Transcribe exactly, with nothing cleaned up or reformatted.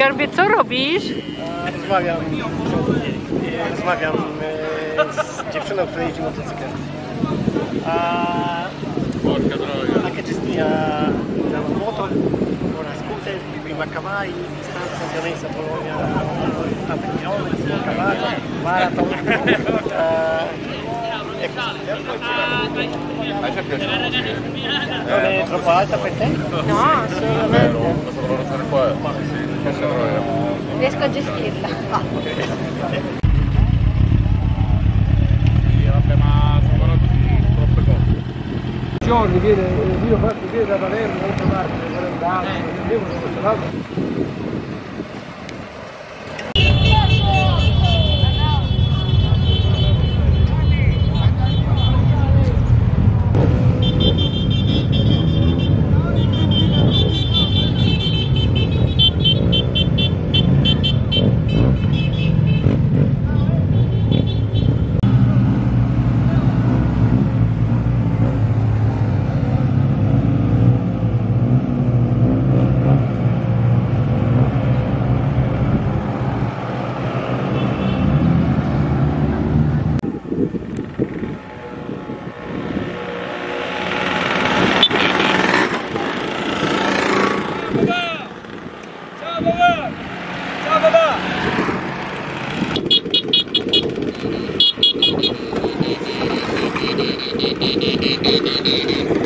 Skarbie, co robisz? Rozmawiam, rozmawiam z dziewczyną, która jeździ motocyklem. Anche gestia la moto, una scooter di prima cavalli, distanza ovviamente a Bologna ottanta chilometri, a cavallo, marathon. E non è troppo alta per te? No, assolutamente. Riesco a gestirla. Giorni viene, io faccio viene da Palermo, da un'altra parte, da Palermo, andiamo da questo lato. Ciao papà!